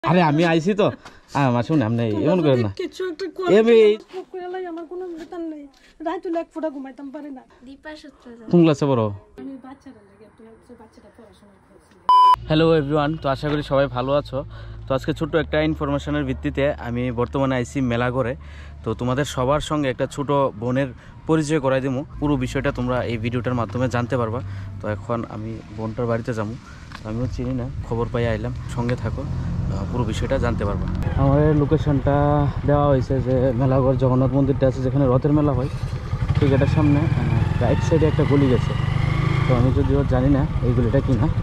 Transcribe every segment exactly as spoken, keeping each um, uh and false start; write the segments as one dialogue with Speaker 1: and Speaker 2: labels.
Speaker 1: আরে আমি আইছি তো আমার শুনে আপনি এমন করেন না
Speaker 2: কিছু একটা করে লাই আমার কোনো বেতন নেই রাত এক ফোঁটা ঘুমাইতাম পারি না। দীপা সূত্রধর
Speaker 1: কোন ক্লাসে পড়ো?
Speaker 2: আমি বাচ্চারা লাগে একটু হচ্ছে বাচ্চাটা পড়াশোনা করছি।
Speaker 1: হ্যালো এভরিওয়ান, তো আশা করি সবাই ভালো আছো। তো আজকে ছোট্ট একটা ইনফরমেশনের ভিত্তিতে আমি বর্তমানে আইছি মেলাঘরে। তো তোমাদের সবার সঙ্গে একটা ছোট বোনের পরিচয় করাই দেবো। পুরো বিষয়টা তোমরা এই ভিডিওটার মাধ্যমে জানতে পারবা। তো এখন আমি বোনটার বাড়িতে যাবো, আমিও চিনি না, খবর পাই আইলাম, সঙ্গে থাকো, পুরো বিষয়টা জানতে পারবা। আমার লোকেশনটা দেওয়া হয়েছে যে মেলাঘর জগন্নাথ মন্দিরটা আছে যেখানে রথের মেলা হয়, ঠিক এটার সামনে রাইট সাইডে একটা গলি গেছে। তো আমি যদিও জানি না এই গলিটা কি না।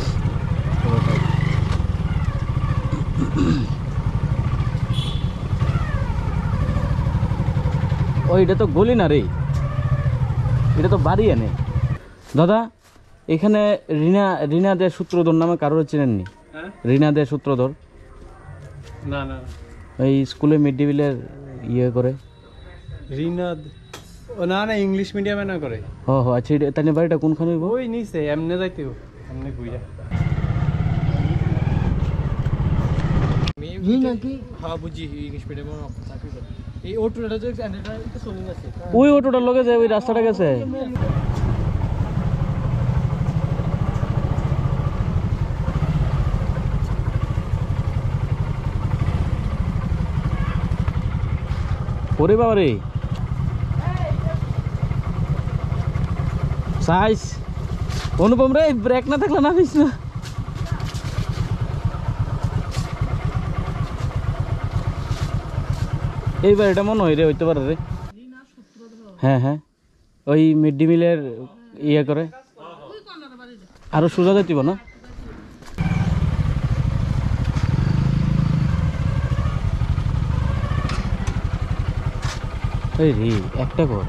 Speaker 1: ও এটা তো গলি না রে, এটা তো বাড়ি এনে। দাদা এখানে রিনা রিনা দে সূত্রধর নামে কারোর চেনেননি? রিনা দে সূত্রধর
Speaker 3: না না
Speaker 1: এই স্কুলে মিড ডে মিলের ইয়ে করে।
Speaker 3: রিনা ও না না ইংলিশ মিডিয়ামে না করে।
Speaker 1: ও হো আচ্ছা, তাই বাড়িটা কোনখানে?
Speaker 3: ওই নিচে এমনি যাইতেও এমনি ঘুরে রিনা কি হ্যাঁ বুঝি ইংলিশ মিডিয়ামে চাকরি করে। এই অটোটা যে এন্ডটা একটু চলে গেছে,
Speaker 1: ওই অটোটার লগে যায়, ওই রাস্তাটা গেছে। ওরে বাবা রে, সাইজ অনুপম রে, ব্রেক না থাকলে নামিস না। এইবার এটা মনে হয় রে, হইতে পারে রে। হ্যাঁ হ্যাঁ, ওই মিড ডে মিলের ইয়ে করে। আরো সোজা যাইতিব না? এই রে একটা কর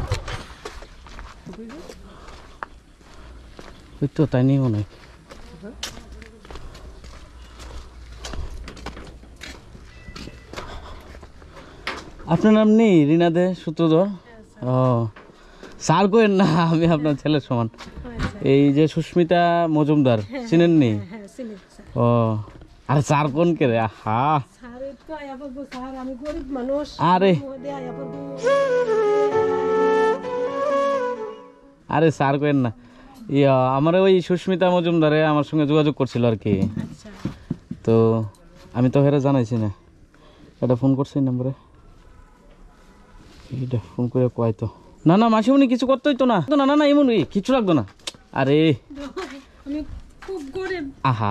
Speaker 1: ওই তো, তাই নেই মনে হয়। আপনার নাম নেই রিনা দে সূত্রধর? ও স্যার কোয়েন না, আমি আপনার ছেলের সমান। এই যে সুস্মিতা মজুমদার চিনেননি? ও আরে স্যার কোন কে রে? আহা আরে আরে স্যার কোয়েন না, ইয়া আমার ওই সুস্মিতা মজুমদারে আমার সঙ্গে যোগাযোগ করছিল আর কি। তো আমি তো হেরা জানাইছি না, এটা ফোন করছি নাম্বারে, এইটা ফোন করে কয় তো। না না মাসিমণি কিছু করতে হইতো না, না না না এমন কিছু লাগতো না। আরে
Speaker 2: আমি খুব গরিব।
Speaker 1: আহা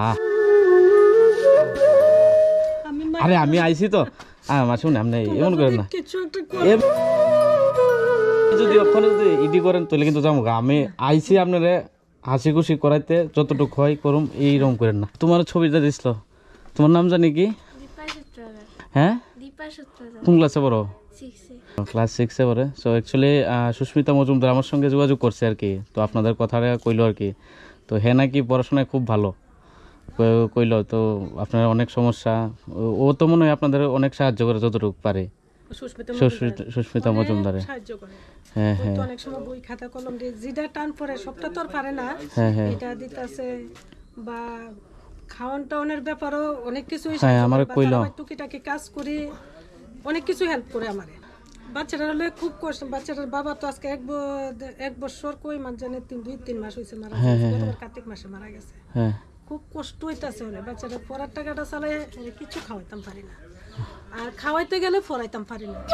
Speaker 1: আরে আমি আইছি তো মাসিমণি, আপনি এমন করেন না।
Speaker 2: কিছু একটা করে
Speaker 1: যদি ওখানে যদি ইডি করেন তাহলে কিন্তু যাবো। আমি আইছি আপনারে হাসি খুশি করাইতে, যতটুকু হয় করুম, এইরকম করেন না। তোমার ছবিটা দিছিল, তোমার নাম জানি কি? হ্যাঁ কোন ক্লাসে পড়ো? ক্লাস সিক্সে পড়ে। সো অ্যাকচুয়ালি সুস্মিতা মজুমদার আমার সঙ্গে যোগাযোগ করছে আর কি। তো আপনাদের কথাটা কইলো আর কি। তো হ্যাঁ নাকি পড়াশোনায় খুব ভালো কইলো। তো আপনার অনেক সমস্যা, ও তো মনে হয় আপনাদের অনেক সাহায্য করে যতটুকু পারে। সুস্মিতা মজুমদারে
Speaker 2: সাহায্য করে।
Speaker 1: হ্যাঁ হ্যাঁ,
Speaker 2: অনেক সময় বই খাতা কলম দিয়ে যেটা টান পড়ে সবটা তো আর পারে না, এটা দিতেছে। বা খাওয়ান টাউনের ব্যাপারও অনেক কিছু,
Speaker 1: হ্যাঁ আমার কইলো
Speaker 2: টুকিটাকি কাজ করি, অনেক কিছু হেল্প করে আমারে। বাচ্চারা হলে খুব কষ্ট। বাচ্চাটার বাবা তো আজকে এক এক বছর কই মাস জানে তিন দুই তিন মাস হয়েছে মারা গেছে, কার্তিক মাসে মারা গেছে। খুব কষ্ট হইতাছে হলে বাচ্চাটা পড়ার টাকাটা চালে কিছু খাওয়াইতাম পারি না, আর খাওয়াইতে গেলে পড়াইতাম পারি না।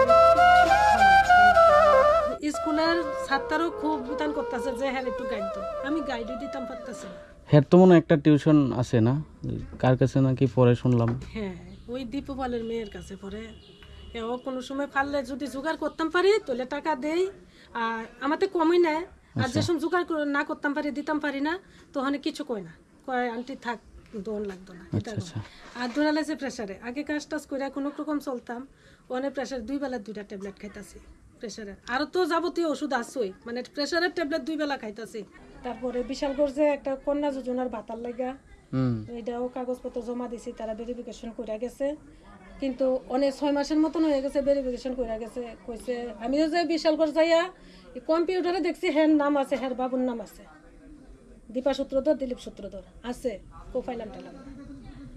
Speaker 2: স্কুলের ছাত্রও খুব বিধান করতেছে যে হ্যাঁ একটু গাইড দাও, আমি গাইডও দিতাম পারতেছি না।
Speaker 1: হ্যাঁ তো মনে একটা টিউশন আছে না, কার কাছে নাকি পড়ে শুনলাম?
Speaker 2: হ্যাঁ ওই দীপপালের মেয়ের কাছে পড়ে। ও কোনো সময় পারলে যদি জোগাড় করতাম পারি তাহলে টাকা দেই, আর আমাদের কমই নেয়। আর যে সময় জোগাড় না করতাম পারি দিতাম পারি না, তখন কিছু কয় না, কয় আন্টি থাক দোন লাগতো না। আর ধরালে যে প্রেশারে আগে কাজ টাজ করে কোনো রকম চলতাম, অনেক প্রেশার দুই বেলা দুইটা ট্যাবলেট খাইতাছি প্রেশারের, আরও তো যাবতীয় ওষুধ আসছই, মানে প্রেশারের ট্যাবলেট দুই বেলা খাইতাছি। তারপরে বিশালগড় যে একটা কন্যা যোজনার ভাতার লাগা, এটাও কাগজপত্র জমা দিছি, তারা ভেরিফিকেশন করে গেছে। কিন্তু অনেক ছয় মাসের মতন হয়ে গেছে, ভেরিফিকেশন করে গেছে। কইছে আমিও যে বিশালগড় যাইয়া কম্পিউটারে দেখছি হ্যার নাম আছে, হ্যার বাবুর নাম আছে, দীপা সূত্রধর, দিলীপ সূত্রধর আছে, প্রোফাইল টালাম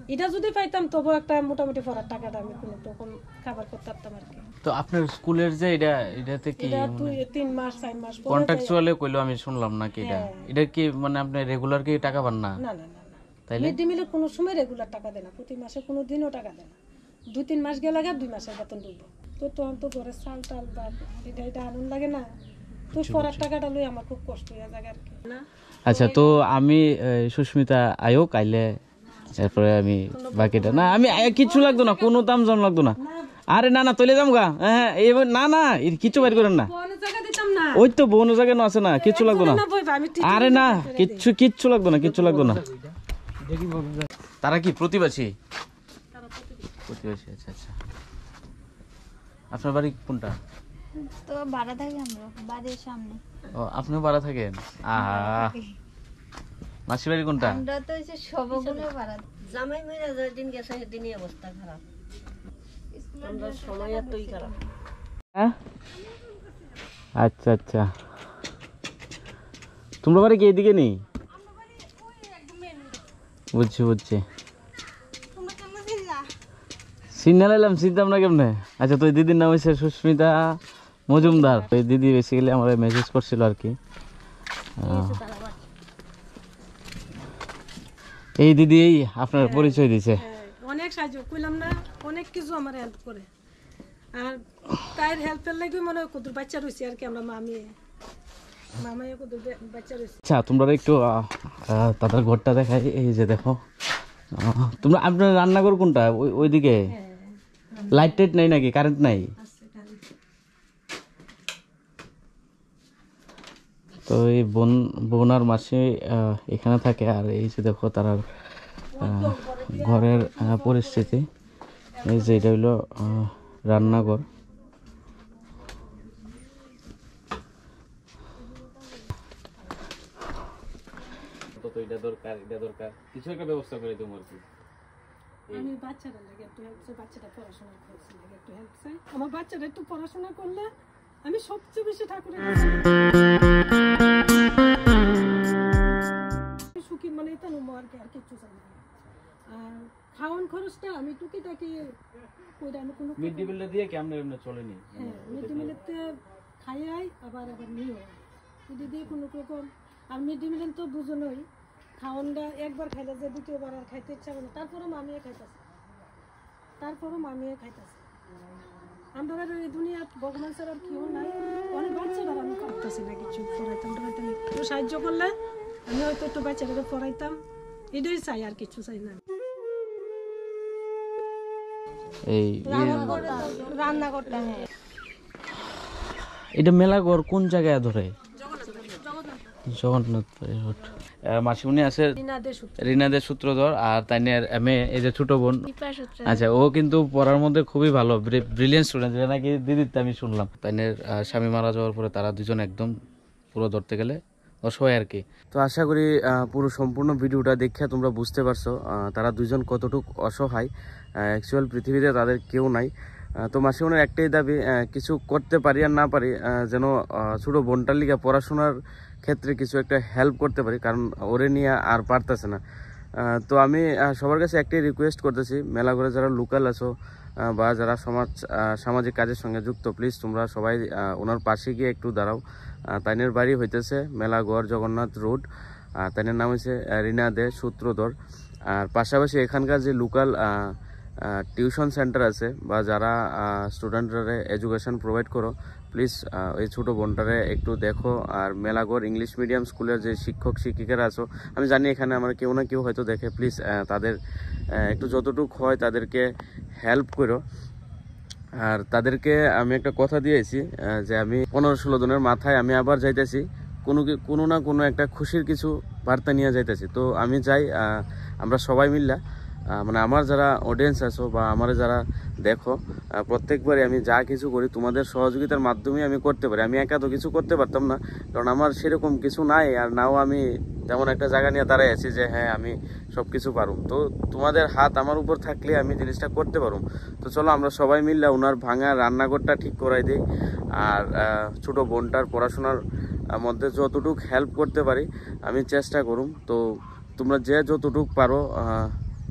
Speaker 2: এটা যদি পাইতাম তবু একটা মোটামুটি পড়ার টাকাটা আমি কোনো রকম খাবার করতে পারতাম আর কি।
Speaker 1: তো আপনার স্কুলের যে এটা এটাতে কি
Speaker 2: এটা তুই তিন মাস চার মাস পরে
Speaker 1: কন্ট্রাকচুয়ালে কইলো আমি শুনলাম না কি এটা এটা কি মানে আপনি রেগুলার কি টাকা পান না?
Speaker 2: না না না না
Speaker 1: তাইলে
Speaker 2: মিড ডে মিলে কোনো সময় রেগুলার টাকা দেয় না, প্রতি মাসে কোনো দিনও টাকা দেয় না, দুই তিন মাস গেলে দুই মাসের বেতন ঢুকবো। তো তখন তো ঘরে চাল টাল বা এটা এটা আনন্দ লাগে না, তো পড়ার টাকাটা লই আমার খুব কষ্ট হয়ে যায় আর কি না।
Speaker 1: আচ্ছা, তো আমি এ, সুস্মিতা আয়ো কাইলে, এরপরে আমি বাকিটা না আমি আ, কিচ্ছু লাগতো না, কোনো দাম জাম লাগতো না। আরে না না তৈলে যাম গা, হ্যাঁ এই না না এর কিচ্ছু বাইর করেন না,
Speaker 2: কোনো জায়গা দিতাম না,
Speaker 1: ওই তো বোন জায়গায় আছে না, কিচ্ছু লাগতো না।
Speaker 2: না বইবা আমি ঠিক
Speaker 1: আরে না কিচ্ছু কিচ্ছু লাগতো না, কিচ্ছু লাগতো না।
Speaker 3: দেখি বলুন
Speaker 1: তারা কি প্রতিবেশী? প্রতিবেশী, আচ্ছা আচ্ছা। আপনার বাড়ি কোনটা?
Speaker 4: তো ভাড়া থাকি আমরা বাড়ির সামনে।
Speaker 1: ও আপনিও ভাড়া থাকেন? আহা, মাসির বাড়ি কোনটা?
Speaker 4: আমরা তো হচ্ছে সবগুলো ভাড়া।
Speaker 5: জামাই মেরে যেদিন গেছে সেদিনই অবস্থা খারাপ, আমরা সময় এতই খারাপ।
Speaker 1: হ্যাঁ আচ্ছা আচ্ছা, তোমরা বাড়ি কি এদিকে নেই? বুঝছি বুঝছি, সিগন্যাল এলাম চিনতাম না কেমনে। আচ্ছা, তো ওই দিদির নাম হচ্ছে সুস্মিতা মজুমদার। ওই দিদি বেসিক্যালি আমার মেসেজ করছিল আর কি। এই দিদি এই আপনার পরিচয় দিছে।
Speaker 2: হ্যাঁ, অনেক সাহায্য কইলাম না, অনেক কিছু আমার হেল্প করে, আর তার হেল্পের লাগি মনে হয় কত বাচ্চা রয়েছে আর কি, আমরা মামি মামাই কত বাচ্চা রয়েছে।
Speaker 1: আচ্ছা, তোমরা একটু আহ, আহ, তাদের ঘরটা দেখাই। এই যে দেখো, আহ, তোমরা আপনার রান্নাঘর কোনটা? ওই ওইদিকে লাইট টাইট নাই নাকি? কারেন্ট নাই? তো এই বোন বোন আর মাসি আহ, এখানে থাকে। আর এই যে দেখো তার ঘরের আহ, পরিস্থিতি। এই যে এটা হইলো আহ, রান্নাঘর। তো এটা দরকার, এটা দরকার, কিছু একটা ব্যবস্থা করে তোমার কি।
Speaker 2: আমি বাচ্চারা লাগে একটু হেল্প চাই, বাচ্চাটা পড়াশোনা করছে লাগে একটু হেল্প চাই। আমার বাচ্চাটা একটু পড়াশোনা করলে আমি সবচেয়ে বেশি ঠাকুরের কাছে সুখী, মানে এটা নমো আর কি, আর কিছু চাই না। আর খাওয়ান খরচটা আমি টুকিটাকি কইরা আমি কোনো
Speaker 1: মিড ডে মিলটা দিয়ে কি আমরা এমনি চলেনি?
Speaker 2: হ্যাঁ মিড ডে মিলেতে খাই আই আবার আবার নিও যদি দিয়ে কোনো রকম। আর মিড ডে মিলেন তো বুঝোই খাওয়ানটা একবার খাইলে যে দ্বিতীয়বার আর খাইতে ইচ্ছা করে, তারপরও মামিয়ে খাইতেছে, তারপরও মামিয়ে খাইতেছে। আমরা এই দুনিয়া ভগবান ছাড়া আর কেউ নাই। অনেক বাচ্চারা আমি করতেছি না কিছু পড়াইতাম টড়াইতাম, একটু সাহায্য করলে আমি হয়তো একটু বাচ্চাটাকে পড়াইতাম, এটাই চাই আর কিছু চাই না।
Speaker 1: এই
Speaker 4: রান্না করতে হ্যাঁ।
Speaker 1: এটা মেলাঘর কোন জায়গায় ধরে? জগন্নাথ রোড। মাসিমণি আছে রিনাদের সূত্রধর, আর তাইনের মেয়ে এই যে ছোট বোন। আচ্ছা, ও কিন্তু পড়ার মধ্যে খুবই ভালো, ব্রিলিয়েন্ট স্টুডেন্ট, যেটা নাকি দিদিতে আমি শুনলাম। তাইনের স্বামী মারা যাওয়ার পরে তারা দুজন একদম পুরো ধরতে গেলে অসহায় আর কি। তো আশা করি পুরো সম্পূর্ণ ভিডিওটা দেখে তোমরা বুঝতে পারছো তারা দুজন কতটুকু অসহায়। অ্যাকচুয়াল পৃথিবীতে তাদের কেউ নাই। তো মাসিমণির একটাই দাবি, কিছু করতে পারি আর না পারি যেন ছোটো বোনটার লিগে পড়াশোনার ক্ষেত্রে কিছু একটা হেল্প করতে পারি, কারণ ওরে নিয়ে আর পারতেছে না। তো আমি সবার কাছে একটাই রিকোয়েস্ট করতেছি, মেলাঘরে যারা লোকাল আছো বা যারা সমাজ সামাজিক কাজের সঙ্গে যুক্ত, প্লিজ তোমরা সবাই ওনার পাশে গিয়ে একটু দাঁড়াও। তাইনের বাড়ি হইতেছে মেলাঘর জগন্নাথ রোড, আর তাইনের নাম হচ্ছে রিনা দে সূত্রধর। আর পাশাপাশি এখানকার যে লোকাল টিউশন সেন্টার আছে বা যারা স্টুডেন্টরা এডুকেশন প্রোভাইড করো, প্লিজ এই ছোটো বোনটারে একটু দেখো। আর মেলাঘর ইংলিশ মিডিয়াম স্কুলের যে শিক্ষক শিক্ষিকারা আছো, আমি জানি এখানে আমার কেউ না কেউ হয়তো দেখে, প্লিজ তাদের একটু যতটুকু হয় তাদেরকে হেল্প করো। আর তাদেরকে আমি একটা কথা দিয়েছি যে আমি পনেরো ষোলো দিনের মাথায় আমি আবার যাইতেছি, কোনো কোনো না কোনো একটা খুশির কিছু বার্তা নিয়ে যাইতেছি। তো আমি চাই আমরা সবাই মিললা, মানে আমার যারা অডিয়েন্স আছো বা আমার যারা দেখো, প্রত্যেকবারই আমি যা কিছু করি তোমাদের সহযোগিতার মাধ্যমে আমি করতে পারি। আমি একা তো কিছু করতে পারতাম না, কারণ আমার সেরকম কিছু নাই, আর নাও আমি তেমন একটা জায়গা নিয়ে দাঁড়াই আছি যে হ্যাঁ আমি সব কিছু পারুম। তো তোমাদের হাত আমার উপর থাকলে আমি জিনিসটা করতে পারুম। তো চলো আমরা সবাই মিললে ওনার ভাঙা রান্নাঘরটা ঠিক করাই দিই, আর ছোটো বোনটার পড়াশোনার মধ্যে যতটুকু হেল্প করতে পারি আমি চেষ্টা করুম। তো তোমরা যে যতটুকু পারো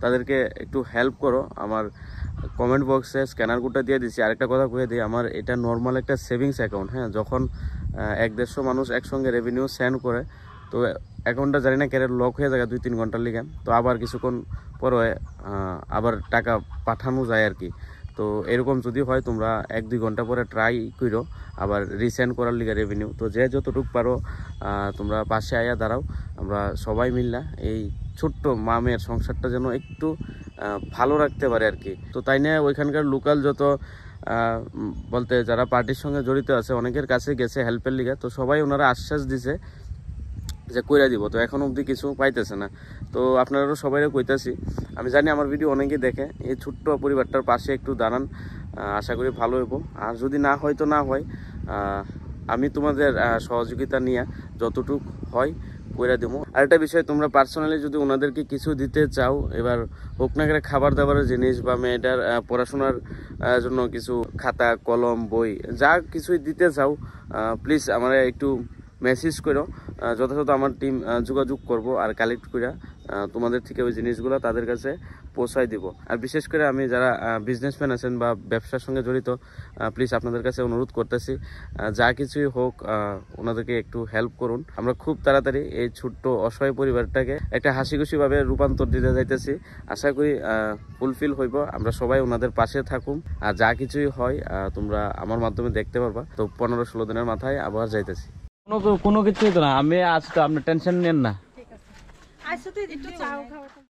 Speaker 1: তাদেরকে একটু হেল্প করো। আমার কমেন্ট বক্সে স্ক্যানার কোডটা দিয়ে দিচ্ছি। আরেকটা কথা কয়ে দিই, আমার এটা নর্মাল একটা সেভিংস অ্যাকাউন্ট। হ্যাঁ, যখন এক দেড়শো মানুষ একসঙ্গে রেভিনিউ সেন্ড করে, তো অ্যাকাউন্টটা জানি না কেন লক হয়ে যায় দুই তিন ঘন্টার লিগে, তো আবার কিছুক্ষণ পরে আবার টাকা পাঠানো যায় আর কি। তো এরকম যদি হয় তোমরা এক দুই ঘন্টা পরে ট্রাই করো আবার রিসেন্ড করার লিগে রেভিনিউ। তো যে যতটুকু পারো তোমরা পাশে আয়া দাঁড়াও, আমরা সবাই মিললা এই ছোট্ট মামের সংসারটা যেন একটু ভালো রাখতে পারে আর কি। তো তাই না ওইখানকার লোকাল যত বলতে যারা পার্টির সঙ্গে জড়িত আছে অনেকের কাছে গেছে হেল্পের লিগে, তো সবাই ওনারা আশ্বাস দিছে যে কইরা দিব। তো এখন অবধি কিছু পাইতেছে না। তো আপনারাও সবাইও কইতাছি, আমি জানি আমার ভিডিও অনেকেই দেখে, এই ছোট্ট পরিবারটার পাশে একটু দাঁড়ান, আশা করি ভালো হইব। আর যদি না হয় তো না হয়, আমি তোমাদের সহযোগিতা নিয়ে যতটুকু হয় কইরা দেবো। আরেকটা বিষয়, তোমরা পার্সোনালি যদি ওনাদেরকে কিছু দিতে চাও, এবার হোক না করে খাবার দাবারের জিনিস বা মেয়েটার পড়াশোনার জন্য কিছু খাতা কলম বই যা কিছুই দিতে চাও, প্লিজ আমার একটু মেসেজ করো, যথাযথ আমার টিম যোগাযোগ করব আর কালেক্ট করে তোমাদের থেকে ওই জিনিসগুলো তাদের কাছে পৌঁছায় দিব। আর বিশেষ করে আমি যারা বিজনেসম্যান আছেন বা ব্যবসার সঙ্গে জড়িত, প্লিজ আপনাদের কাছে অনুরোধ করতেছি, যা কিছুই হোক ওনাদেরকে একটু হেল্প করুন। আমরা খুব তাড়াতাড়ি এই ছোট্ট অসহায় পরিবারটাকে একটা হাসি খুশিভাবে রূপান্তর দিতে যাইতেছি। আশা করি ফুলফিল হইব। আমরা সবাই ওনাদের পাশে থাকুম, আর যা কিছুই হয় তোমরা আমার মাধ্যমে দেখতে পারবা। তো পনেরো ষোলো দিনের মাথায় আবার যাইতেছি। কোনো কোনো কিছুই তো না, আমি আজ তো আপনি টেনশন নেন না।
Speaker 2: আচ্ছা, তো একটু চাও খাওয়া।